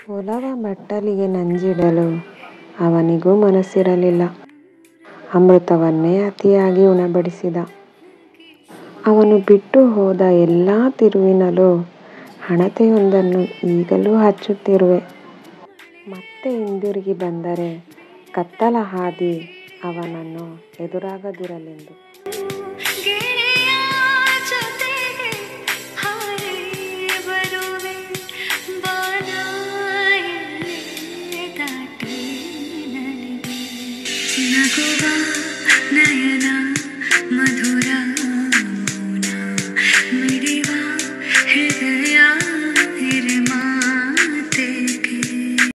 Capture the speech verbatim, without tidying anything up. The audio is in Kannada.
ಒಲವ ಬಟ್ಟಲಿಗೆ ನಂಜಿಡಲು ಅವನಿಗೂ ಮನಸ್ಸಿರಲಿಲ್ಲ. ಅಮೃತವನ್ನೇ ಅತಿಯಾಗಿ ಉಣಬಡಿಸಿದ. ಅವನು ಬಿಟ್ಟು ಹೋದ ಎಲ್ಲ ತಿರುವಿನಲ್ಲೂ ಹಣತೆಯೊಂದನ್ನು ಈಗಲೂ ಹಚ್ಚುತ್ತಿರುವೆ. ಮತ್ತೆ ಹಿಂದಿರುಗಿ ಬಂದರೆ ಕತ್ತಲ ಹಾದಿ ಅವನನ್ನು ಎದುರಾಗದಿರಲೆಂದು. ನಯನ ಮಧು